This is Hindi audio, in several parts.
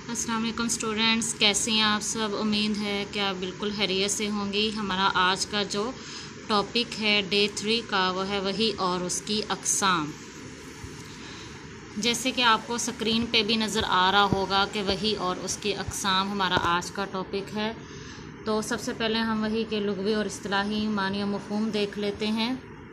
अस्सलाम वालेकुम स्टूडेंट्स, कैसे हैं आप सब। उम्मीद है कि आप बिल्कुल खैरियत से होंगी। हमारा आज का जो टॉपिक है डे 3 का वो है वही और उसकी अक़साम। जैसे कि आपको स्क्रीन पे भी नज़र आ रहा होगा कि वही और उसकी अक़साम हमारा आज का टॉपिक है। तो सबसे पहले हम वही के लुग़वी और इस्तिलाही मानी और मफ़हूम देख लेते हैं।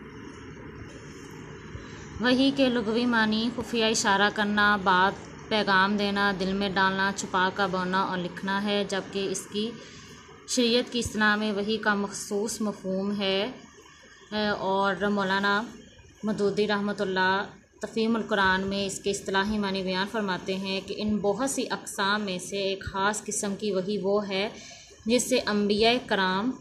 वही के लुग़वी मानी खुफिया इशारा करना, बात पैगाम देना, दिल में डालना, छुपा कर बोलना और लिखना है, जबकि इसकी शरीयत की इस्तिलाह में वही का मख़सूस मफ़हूम है। और मौलाना मदूदी रहमतुल्लाह तफ़हीमुल कुरान में इसके इस्तिलाही मानी बयान फरमाते हैं कि इन बहुत सी अक़साम में से एक ख़ास किस्म की वही वो है जिससे अंबिया कराम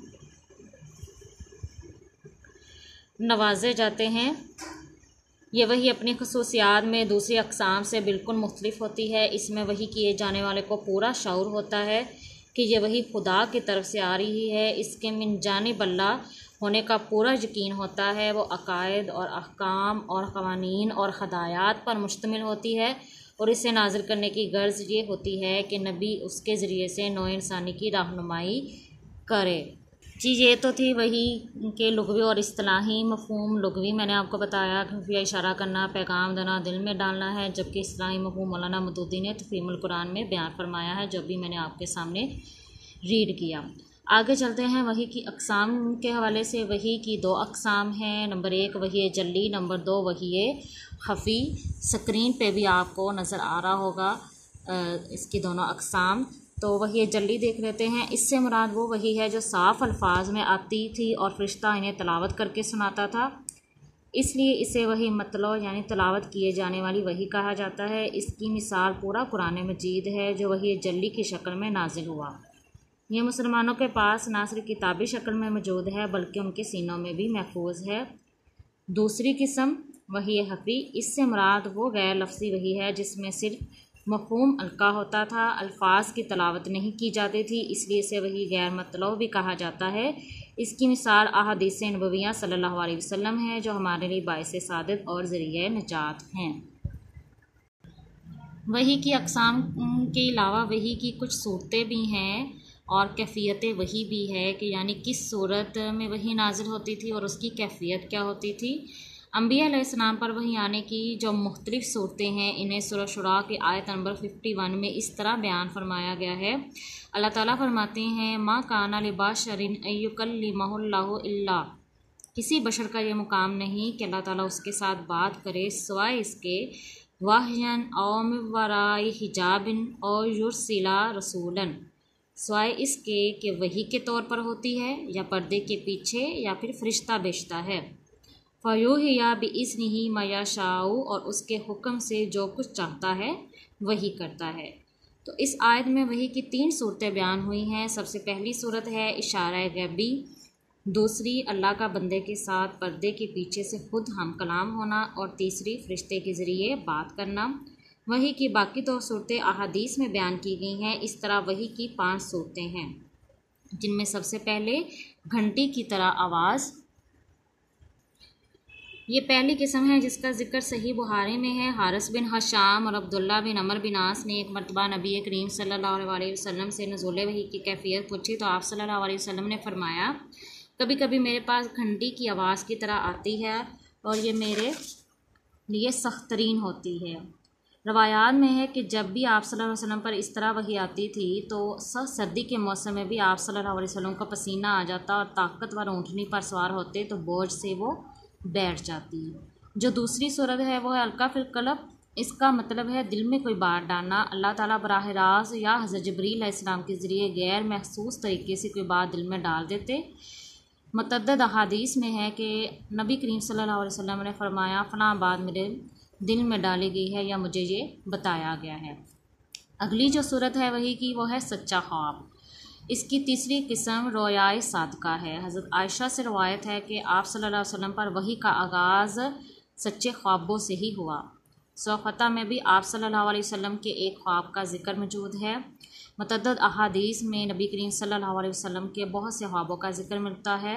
नवाजे जाते हैं। ये वही अपनी खसूसियात में दूसरी अक़साम से बिल्कुल मुख्तलिफ होती है। इसमें वही किए जाने वाले को पूरा शऊर होता है कि ये वही खुदा की तरफ से आ रही है। इसके मिन जानिब अल्लाह होने का पूरा यकीन होता है। वो अकायद और अहकाम और क़वानीन और हदायत पर मुश्तमिल होती है और इसे नाज़िल करने की गर्ज़ ये होती है कि नबी उसके ज़रिए से नौ इंसानी की रहनुमाई करे। जी, ये तो थी वही के लुग़वी और इस्तिलाही मफ़हूम। लुग़वी मैंने आपको बताया खुफिया इशारा करना, पैगाम देना, दिल में डालना है, जबकि इस्तिलाही मफ़हूम मौलाना मदूदी ने तफ़हीमुल कुरान में बयान फरमाया है, जो भी मैंने आपके सामने रीड किया। आगे चलते हैं वही की अक़साम के हवाले से। वही की दो अक़साम हैं। नंबर 1 वही जल्ली, नंबर 2 वही ख़फ़ी। स्क्रीन पे भी आपको नज़र आ रहा होगा इसकी दोनों अक़साम। तो वही जल्ली देख लेते हैं। इससे मुराद वो वही है जो साफ़ अल्फाज में आती थी और फ़रिश्ता इन्हें तलावत करके सुनाता था, इसलिए इसे वही मतलब यानी तलावत किए जाने वाली वही कहा जाता है। इसकी मिसाल पूरा कुरान मजीद है जो वही जल्ली की शक्ल में नाजिल हुआ। ये मुसलमानों के पास ना सिर्फ किताबी शक्ल में मौजूद है बल्कि उनके सीनों में भी महफूज है। दूसरी किस्म वही ख़फ़ी। इससे मुराद वो गैर लफ्ज़ी वही है जिसमें सिर्फ मफ़हूम अलका होता था, अल्फाज की तलावत नहीं की जाती थी, इसलिए इसे वही गैर मतलब भी कहा जाता है। इसकी मिसाल अहादीस नबवियाँ सल्लल्लाहु अलैहि वसल्लम है जो हमारे लिए बाइस सादत और ज़रिए निजात हैं। वही की अक़साम के अलावा वही की कुछ सूरतें भी हैं और कैफ़ियतें वही भी है कि यानी किस सूरत में वही नाजिल होती थी और उसकी कैफ़ियत क्या होती थी। अंबिया अलैहिस्सलाम पर वही आने की जो मुख्तलिफ़ सूरतें हैं इन्हें सूरह शुरा की आयत नंबर 51 में इस तरह बयान फरमाया गया है। अल्लाह ताला फरमाते हैं, मा काना लिबशरिन अय्युकल्लिमहुल्लाहु इल्ला, किसी बशर का ये मुकाम नहीं कि अल्लाह ताला उसके साथ बात करे सिवाय इसके वाहयन औ मिन वराई हिजाबिन और युरसिला रसूलन, सिवाय इसके कि वही के तौर पर होती है या पर्दे के पीछे या फिर फ़रिश्ता भेजता है। फ़यूहिया बिइज़्निही मा यशाउ, और उसके हुक्म से जो कुछ चाहता है वही करता है। तो इस आयत में वही की 3 सूरतें बयान हुई हैं। सबसे पहली सूरत है इशारा गैबी, दूसरी अल्लाह का बंदे के साथ पर्दे के पीछे से खुद हम कलाम होना और तीसरी फ़रिश्ते के ज़रिए बात करना। वही की बाकी 2 सूरतें अहादीस में बयान की गई हैं। इस तरह वही की 5 सूरतें हैं जिनमें सबसे पहले घंटी की तरह आवाज़, ये पहली किस्म है जिसका ज़िक्र सही बुहारी में है। हारिस बिन हशाम और अब्दुल्ला बिन अमर बिन आस ने एक मरतबा नबी करीम सल्लल्लाहु अलैहि वसल्लम से नुज़ूल वही की कैफियत पूछी तो आप सल्लल्लाहु अलैहि वसल्लम ने फरमाया, कभी कभी मेरे पास घंटी की आवाज़ की तरह आती है और ये मेरे लिए सख्त तरीन होती है। रवायात में है कि जब भी आप सल्लल्लाहु अलैहि वसल्लम पर इस तरह वही आती थी तो सर्दी के मौसम में भी आप सल्लल्लाहु अलैहि वसल्लम का पसीना आ जाता और ताकतवर ऊँटनी पर सवार होते तो बोझ से वो बैठ जाती। जो दूसरी सूरत है वो है अलका फिल कलब। इसका मतलब है दिल में कोई बात डालना। अल्लाह ताला बराह रास्त या हज़रत जिब्रील अलैहिस्सलाम के ज़रिए गैर महसूस तरीके से कोई बात दिल में डाल देते। मुतअद्दिद अहादीस में है कि नबी करीम सल्लल्लाहु अलैहि वसल्लम ने फरमाया, फ़लाँ बात मेरे दिल में डाली गई है या मुझे ये बताया गया है। अगली जो सूरत है वही की वो है सच्चा ख्वाब। इसकी तीसरी किस्म रोयाए सादका है। हज़रत आयशा से रवायत है कि आप सल्लल्लाहु अलैहि वसल्लम पर वही का आगाज़ सच्चे ख्वाबों से ही हुआ। सौफ़ता में भी आप सल्लल्लाहु अलैहि वसल्लम के एक ख्वाब का ज़िक्र मौजूद है। मुतअद्दिद अहादीस में नबी करीम सल्लल्लाहु अलैहि वसल्लम के बहुत से ख्वाबों का ज़िक्र मिलता है।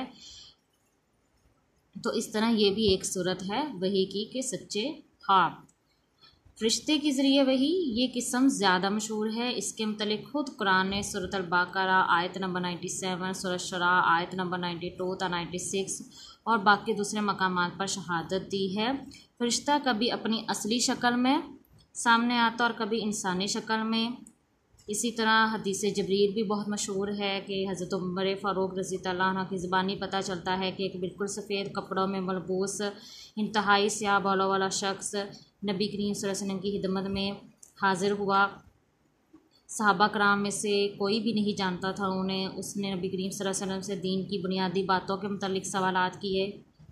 तो इस तरह ये भी एक सूरत है वही की के सच्चे ख्वाब। फ़रिश्ते के ज़रिए वही ये किस्म ज़्यादा मशहूर है। इसके मतलब ख़ुद कुरान ने सूरत अल-बक़रा आयत नंबर 97, सूरत शुरा आयत नंबर 92 ता 96 और बाकी दूसरे मकामात पर शहादत दी है। फ़रिश्ता कभी अपनी असली शक्ल में सामने आता और कभी इंसानी शक्ल में। इसी तरह हदीस जबरील भी बहुत मशहूर है कि हज़रत उमर फ़ारूक रज़ी अल्लाह अन्हु की ज़बानी पता चलता है कि एक बिल्कुल सफ़ेद कपड़ों में मलबूस इंतहाई स्याह बालों वाला शख्स नबी करीम सल्लल्लाहु अलैहि वसल्लम की खिदमत में हाज़िर हुआ। सहाबा कराम में से कोई भी नहीं जानता था उन्हें। उसने नबी करीम सल्लल्लाहु अलैहि वसल्लम से दीन की बुनियादी बातों के मुतालिक सवालात किए।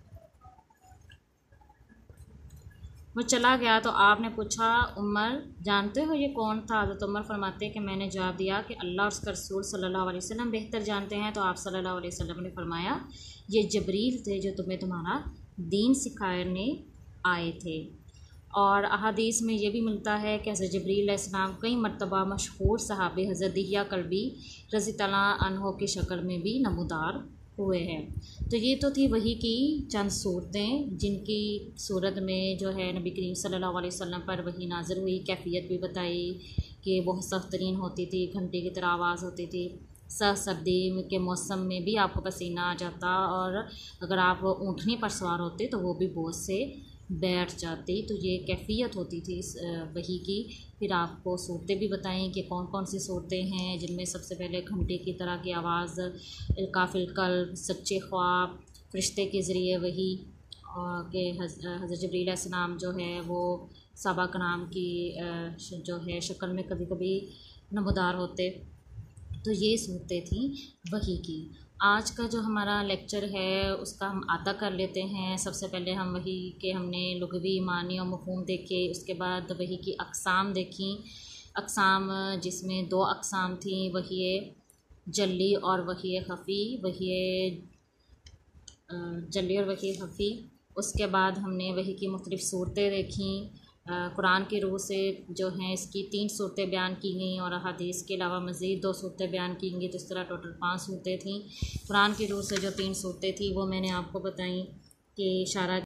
वो चला गया तो आपने पूछा, उमर जानते हो ये कौन था? हज़रत उमर फरमाते कि मैंने जवाब दिया कि अल्लाह और उसका रसूल सल्लल्लाहु अलैहि वसल्लम बेहतर जानते हैं। तो आप सल्लल्लाहु अलैहि वसल्लम ने फरमाया, ये जबरील थे जो तुम्हें तुम्हारा दीन सिखाने आए थे। और अहादीस में ये भी मिलता है कि हज़रत जबरील अलैहिस्सलाम कई मरतबा मशहूर सहाबी हज़रत दिहिया कल्बी रज़ी अल्लाह अन्हु की शक्ल में भी नमूदार हुए हैं। तो ये तो थी वही की चंद सूरतें जिनकी सूरत में जो है नबी करीम सल्लल्लाहु अलैहि वसल्लम पर वही नाज़िल हुई। कैफियत भी बताई कि बहुत सख्त तरीन होती थी, घंटे की तरह आवाज़ होती थी। सर्दी के मौसम में भी आपको पसीना आ जाता और अगर आप ऊँटनी पर सवार होते तो वो भी बोझ से बैठ जाती। तो ये कैफियत होती थी इस वही की। फिर आपको सूरतें भी बताएं कि कौन कौन सी सूरतें हैं, जिनमें सबसे पहले घंटे की तरह की आवाज़, काफिल कल्ब, सच्चे ख्वाब, फ़रिश्ते के ज़रिए वही, और कि हज़रत जबरील अलैहिस्सलाम जो है वो सहाबा कराम की जो है शक्ल में कभी कभी नमूदार होते। तो ये सूरतें थी वही की। आज का जो हमारा लेक्चर है उसका हम आता कर लेते हैं। सबसे पहले हम वही के हमने लुग़वी मानी और मफ़हूम देखे, उसके बाद वही की अक़साम देखी। अक़साम जिसमें 2 अक़साम थी, वही जल्ली और वही ख़फ़ी, जल्ली और वही ख़फ़ी। उसके बाद हमने वही की मुख्तलिफ़ सूरतें देखी। कुरान की रूह से जो हैं इसकी 3 सूरतें बयान की गई और हदीस के अलावा मज़ीद 2 सूरतें बयान की गई। तो इस तरह टोटल 5 सूरतें थीं। कुरान की रूह से जो 3 सूरतें थी वो मैंने आपको बताई कि इशारा